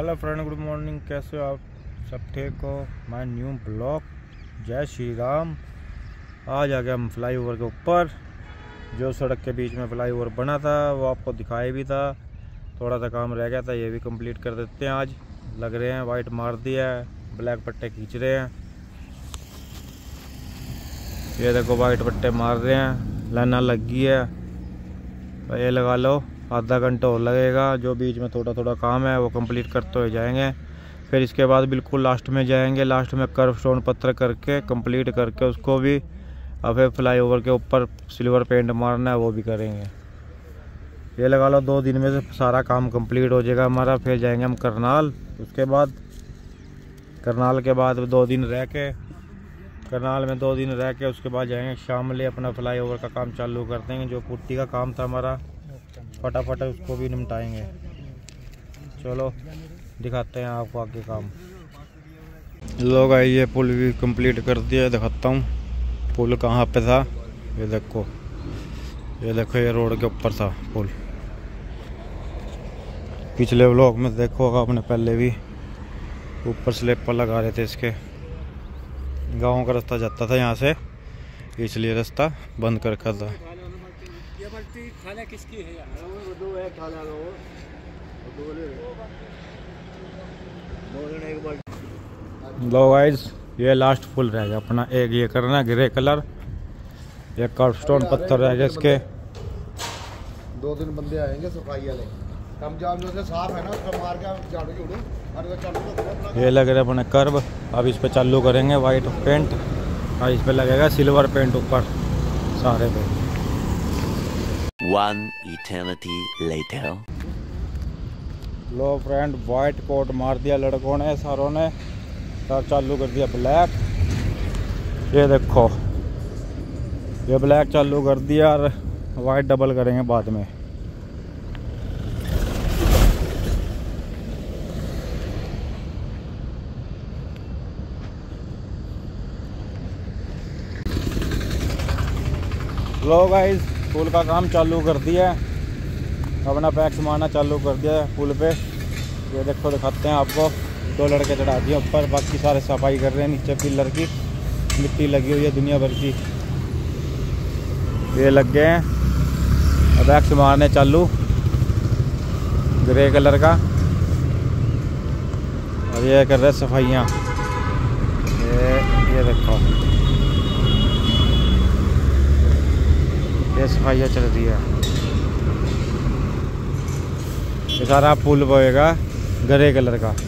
Hello friend, good morning. कैसे हो आप? सब ठीक हो? My new blog. जय श्री राम। आज आ गया हम फ्लाईओवर के ऊपर। जो सड़क के बीच में फ्लाईओवर बना था वो आपको दिखाया भी था। थोड़ा सा काम रह गया था, ये भी कंप्लीट कर देते हैं। आज लग रहे हैं, वाइट मार दिया है, ब्लैक पट्टे खींच रहे हैं। ये देखो वाइट पट्टे मार रहे हैं, लाइना लग गई है। ये लगा लो, आधा घंटा और लगेगा। जो बीच में थोड़ा थोड़ा काम है वो कंप्लीट करते हुए जाएंगे। फिर इसके बाद बिल्कुल लास्ट में जाएंगे। लास्ट में कर्व स्टोन पत्थर करके कंप्लीट करके उसको भी अब फिर फ्लाईओवर के ऊपर सिल्वर पेंट मारना है, वो भी करेंगे। ये लगा लो 2 दिन में से सारा काम कंप्लीट हो जाएगा हमारा। फिर जाएंगे हम करनाल। उसके बाद करनाल के बाद 2 दिन रह के, करनाल में 2 दिन रह के उसके बाद जाएंगे शामली। अपना फ्लाईओवर का काम चालू कर देंगे। जो पुट्टी का काम था हमारा फटाफट उसको भी निपटाएंगे। चलो दिखाते हैं आपको आगे काम। लोग आए, ये पुल भी कंप्लीट कर दिया। दिखाता हूँ पुल कहाँ पे था। ये देखो, ये देखो, ये रोड के ऊपर था पुल। पिछले व्लॉग में देखो आपने, पहले भी ऊपर स्लेपर लगा रहे थे इसके। गाँव का रास्ता जाता था यहाँ से, इसलिए रास्ता बंद कर रखा था। खाना किसकी है यार? लो गाइस, ये लास्ट फुल रह गया अपना। एक ये करना ग्रे कलर, ये कर्व स्टोन पत्थर रह गया इसके। 2-3 बंदे आएंगे सफाई वाले। कम जाम जो से साफ है ना, उसको मार के झाड़ू झूड़ू और चालू। ये लग रहा है अपने कर्व। अब इस पे चालू करेंगे वाइट पेंट और इस पे लगेगा सिल्वर पेंट ऊपर सारे पे। One eternity later. लो फ्रेंड, वाइट कोट मार दिया लड़कों ने, सारों ने। तब चालू कर दिया ब्लैक। ये देखो, ये ब्लैक चालू कर दिया और वाइट डबल करेंगे बाद में। लो गाइस, पुल का काम चालू कर दिया है। अपना पैक्स मारना चालू कर दिया है पुल पे। ये देखो, दिखाते हैं आपको। 2 लड़के चढ़ा दिए ऊपर, बाकी सारे सफाई कर रहे हैं। नीचे पिलर की मिट्टी लगी हुई है दुनिया भर की। ये लग गए हैं, अब पैक्स मारने चालू ग्रे कलर का। और ये कर रहे सफाइयाँ। ये देखो, ये सफाइयाँ चल रही है। ये सारा पुल बनेगा ग्रे कलर का।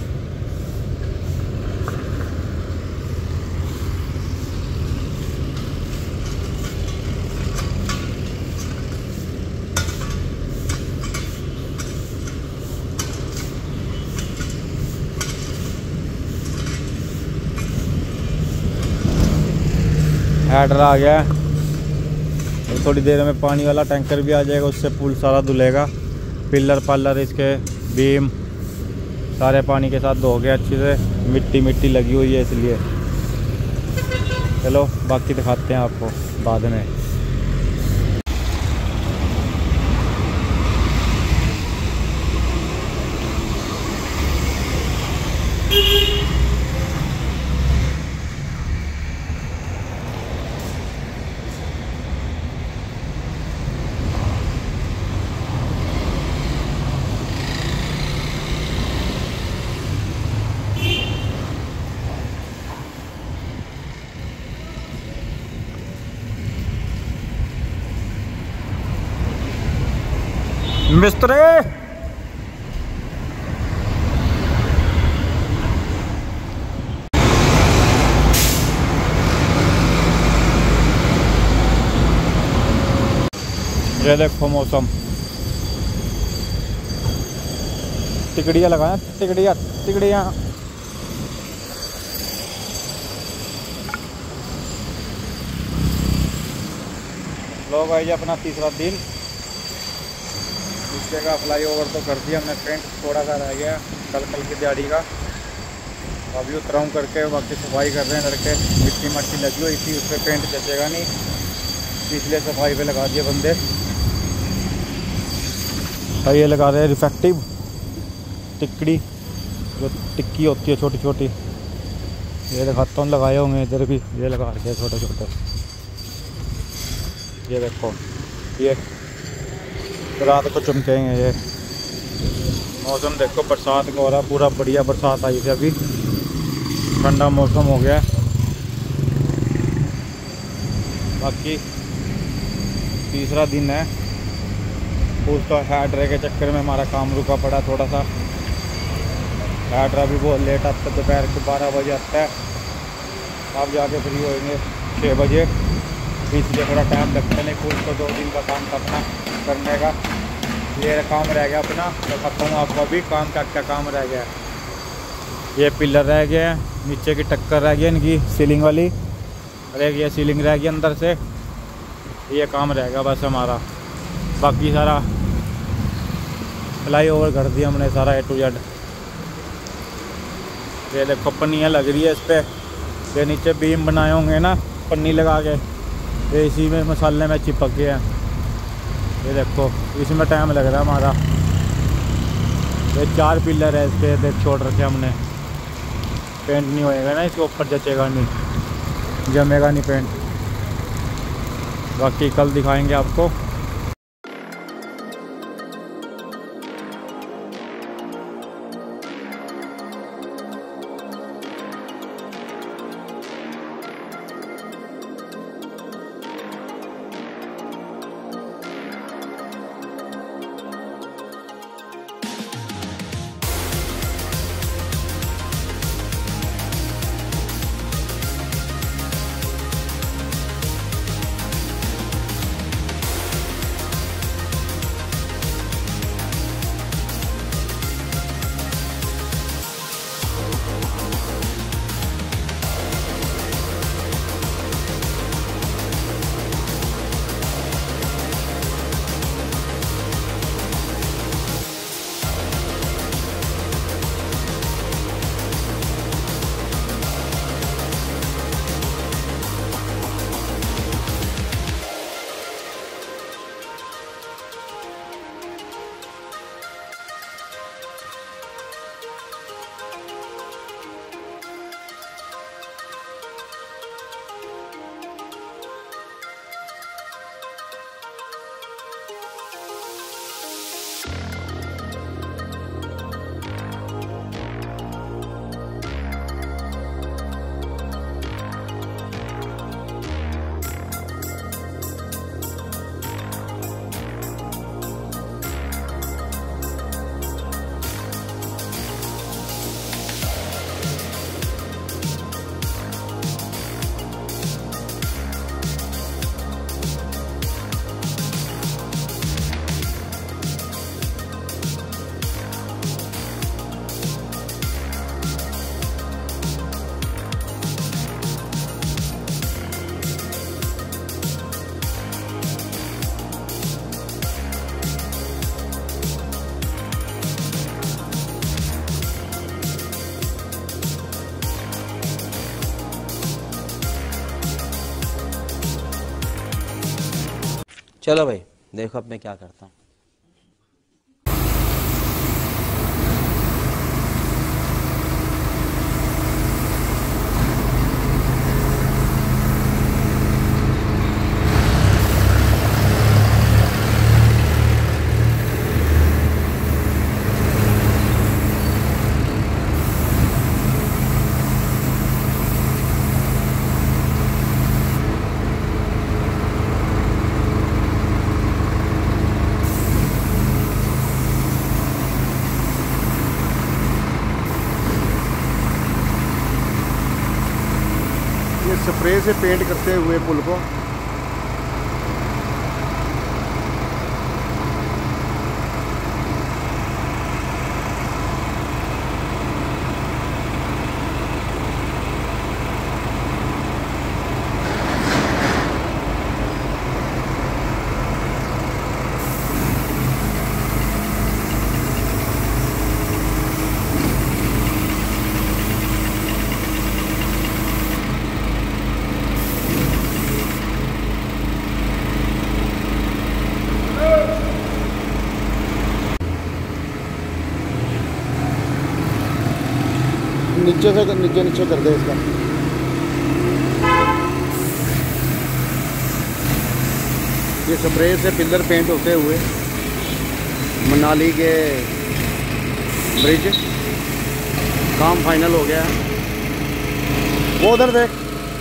हेडर आ गया। थोड़ी देर में पानी वाला टैंकर भी आ जाएगा, उससे पुल सारा धुलेगा। पिलर पालर इसके बीम सारे पानी के साथ धो गए अच्छे से। मिट्टी मिट्टी लगी हुई है इसलिए। चलो बाकी दिखाते हैं आपको बाद में। मिस्त्री, ये देखो मौसम। तिकड़ियाँ लगाए, तिकड़ियाँ तिकड़ियाँ। लो भाई, ये अपना तीसरा दिन। इस जगह फ्लाईओवर तो कर दिया हमने पेंट, थोड़ा सा रह गया कल की दिहाड़ी का। अभी उतराऊँ करके बाकी सफाई कर रहे हैं लड़के। मिट्टी मट्टी लगी हुई थी, उस पर पेंट जचेगा नहीं, इसलिए सफाई पे लगा दिए बंदे। और ये लगा रहे हैं रिफेक्टिव तिकड़ी। जो टिक्की होती है छोटी छोटी, ये दिखाता हूँ, लगाए होंगे इधर भी, ये लगा रखे छोटे छोटे। ये देखो, ये रात को चमकेंगे। ये मौसम देखो बरसात का हो रहा है, पूरा बढ़िया बरसात आई थी, अभी ठंडा मौसम हो गया। बाकी तीसरा दिन है, उसका हैड्रे के चक्कर में हमारा काम रुका पड़ा थोड़ा सा। हैड्रा भी बहुत लेट आता है, दोपहर के 12 बजे आता है, अब जाके फ्री होएंगे 6 बजे, इसलिए थोड़ा टाइम लगता है। नहीं फूल तो 2 दिन का काम था अपना करने का, ये काम रह गया अपना। मैं बताता हूँ आपको अभी काम क्या काम रह गया है। ये पिलर रह गया है, नीचे की टक्कर रह गई इनकी सीलिंग वाली रह गई, सीलिंग रह गई अंदर से, ये काम रहेगा बस हमारा। बाकी सारा फ्लाई ओवर कर दिया हमने सारा A to Z। ये देखो पन्नियाँ लग रही है इस पर, ये नीचे बीम बनाए होंगे ना पन्नी लगा के, ये इसी में मसाले में चिपक गए हैं। ये देखो इसमें टाइम लग रहा है हमारा। ये 4 पिलर है इस पर, देख छोड़ रखे हमने, पेंट नहीं होएगा ना इसके ऊपर, जचेगा नहीं, जमेगा नहीं पेंट। बाकी कल दिखाएंगे आपको। चलो भाई देखो अब मैं क्या करता हूँ। स्प्रे से पेंट करते हुए पुल को। नीचे से नीचे कर दे इसका। ये स्प्रे से पिलर पेंट होते हुए मनाली के ब्रिज काम फाइनल हो गया है। वो उधर देख,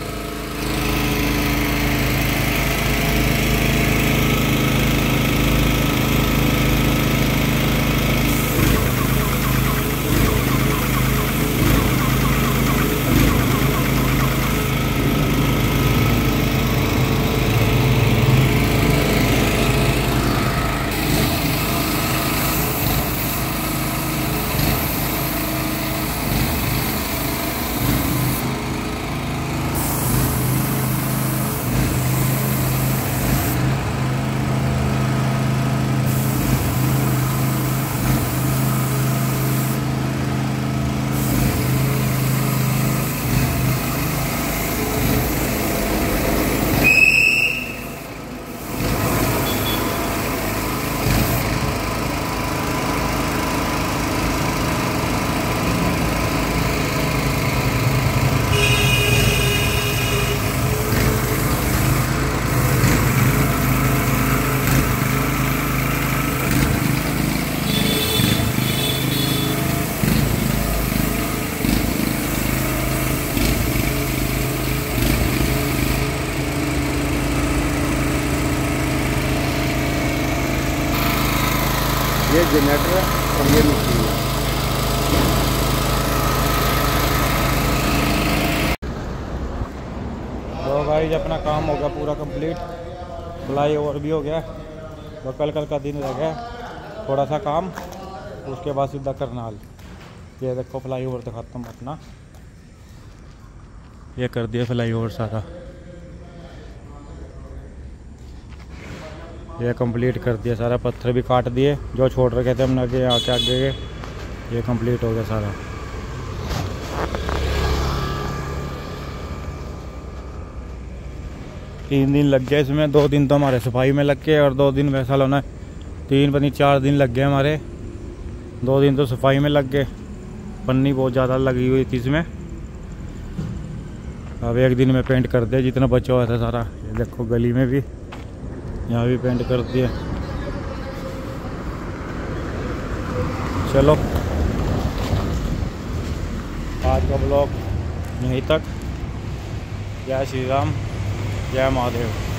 ये जनरेटर है और ये मशीन है। तो भाई अपना काम हो गया पूरा कंप्लीट, फ्लाई ओवर भी हो गया। तो कल का दिन रह गया थोड़ा सा काम, उसके बाद सीधा करनाल। ये देखो फ्लाई ओवर तो ख़त्म अपना, ये कर दिया फ्लाई ओवर सारा, ये कंप्लीट कर दिया सारा। पत्थर भी काट दिए जो छोड़ रखे थे हमने आगे आगे ये कंप्लीट हो गया सारा। तीन दिन लग गए इसमें, 2 दिन तो हमारे सफाई में लग गए और 2 दिन वैसा होना, 3 पन्नी 4 दिन लग गए हमारे। 2 दिन तो सफाई में लग गए, पन्नी बहुत ज़्यादा लगी हुई थी इसमें। अब 1 दिन में पेंट कर दिया जितना बचा हुआ था सारा। ये देखो गली में भी, यहाँ भी पेंट कर दिया। चलो आज का ब्लॉग यहीं तक। जय श्री राम, जय महादेव।